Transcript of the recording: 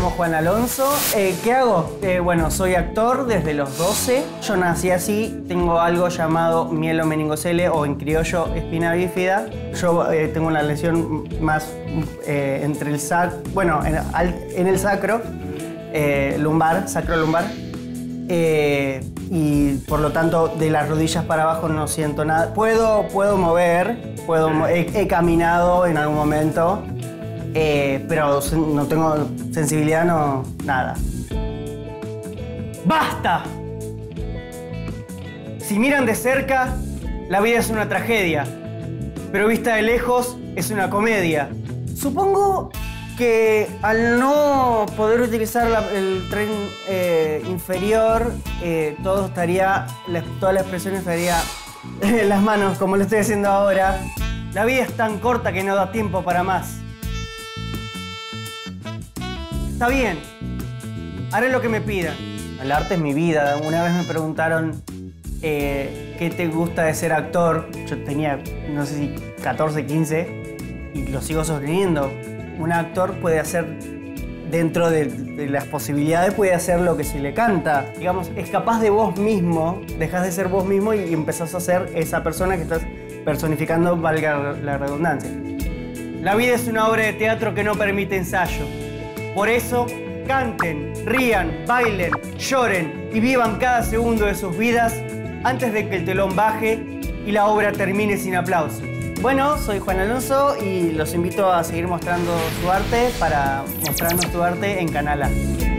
llamo Juan Alonso. ¿Qué hago? Bueno, soy actor desde los 12. Yo nací así. Tengo algo llamado mielomeningocele o en criollo espina bífida. Yo tengo una lesión más entre el sacro, bueno, en el sacro, lumbar, sacro-lumbar. Y por lo tanto de las rodillas para abajo no siento nada. Puedo mover, he caminado en algún momento, pero no tengo sensibilidad, no, nada. ¡Basta! Si miran de cerca, la vida es una tragedia, pero vista de lejos es una comedia. Supongo que al no poder utilizar el tren inferior, toda la expresión estaría en las manos, como lo estoy haciendo ahora. La vida es tan corta que no da tiempo para más. Está bien, haré lo que me pidan. El arte es mi vida. Una vez me preguntaron ¿qué te gusta de ser actor? Yo tenía, no sé si 14, 15, y lo sigo sosteniendo. Un actor puede hacer, dentro de las posibilidades, puede hacer lo que se le canta. Digamos, es capaz de vos mismo, dejás de ser vos mismo y empezás a ser esa persona que estás personificando, valga la redundancia. La vida es una obra de teatro que no permite ensayo. Por eso, canten, rían, bailen, lloren y vivan cada segundo de sus vidas antes de que el telón baje y la obra termine sin aplausos. Bueno, soy Juan Alonso y los invito a seguir mostrando su arte para mostrarnos tu arte en Canal A.